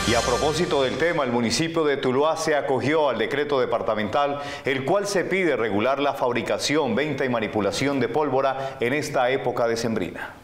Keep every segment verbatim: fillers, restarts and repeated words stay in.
Y a propósito del tema, el municipio de Tuluá se acogió al decreto departamental, el cual se pide regular la fabricación, venta y manipulación de pólvora en esta época decembrina.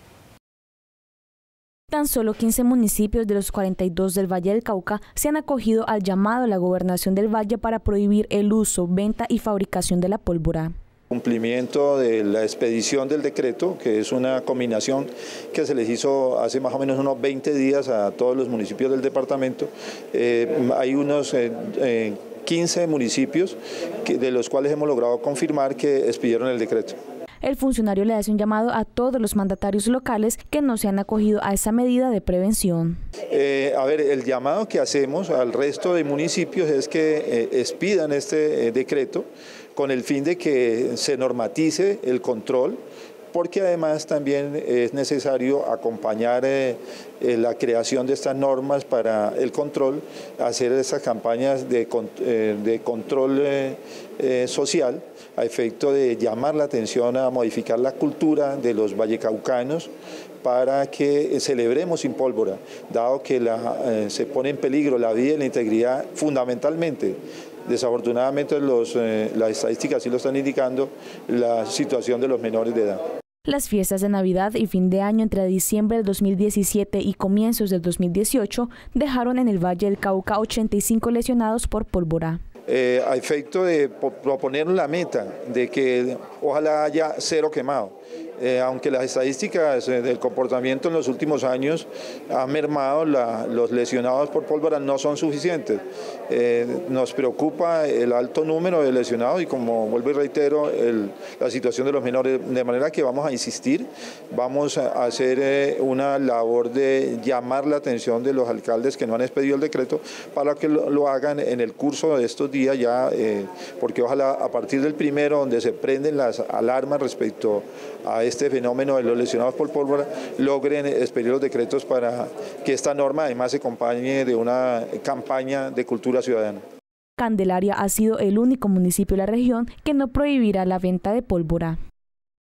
Tan solo quince municipios de los cuarenta y dos del Valle del Cauca se han acogido al llamado de la Gobernación del Valle para prohibir el uso, venta y fabricación de la pólvora. Cumplimiento de la expedición del decreto, que es una combinación que se les hizo hace más o menos unos veinte días a todos los municipios del departamento. Eh, hay unos eh, eh, quince municipios que, de los cuales hemos logrado confirmar que expidieron el decreto. El funcionario le hace un llamado a todos los mandatarios locales que no se han acogido a esa medida de prevención. Eh, a ver, el llamado que hacemos al resto de municipios es que eh, expidan este eh, decreto con el fin de que se normatice el control, porque además también es necesario acompañar eh, eh, la creación de estas normas para el control, hacer esas campañas de, eh, de control eh, eh, social a efecto de llamar la atención a modificar la cultura de los vallecaucanos para que celebremos sin pólvora, dado que la, eh, se pone en peligro la vida y la integridad fundamentalmente. Desafortunadamente los, eh, las estadísticas sí lo están indicando, la situación de los menores de edad. Las fiestas de Navidad y fin de año entre diciembre del dos mil diecisiete y comienzos del dos mil dieciocho dejaron en el Valle del Cauca ochenta y cinco lesionados por pólvora. Eh, a efecto de proponer la meta de que ojalá haya cero quemado. Eh, aunque las estadísticas eh, del comportamiento en los últimos años han mermado, la, los lesionados por pólvora no son suficientes. Eh, nos preocupa el alto número de lesionados y, como vuelvo y reitero, el, la situación de los menores, de manera que vamos a insistir, vamos a hacer eh, una labor de llamar la atención de los alcaldes que no han expedido el decreto para que lo, lo hagan en el curso de estos días ya, eh, porque ojalá a partir del primero, donde se prenden las alarmas respecto a este fenómeno de los lesionados por pólvora, logren expedir los decretos para que esta norma además se acompañe de una campaña de cultura ciudadana. Candelaria ha sido el único municipio de la región que no prohibirá la venta de pólvora.